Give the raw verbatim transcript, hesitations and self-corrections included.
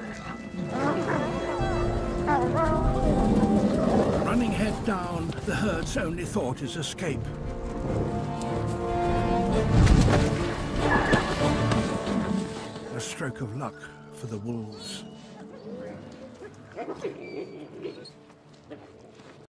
Running head down, the herd's only thought is escape. A stroke of luck for the wolves.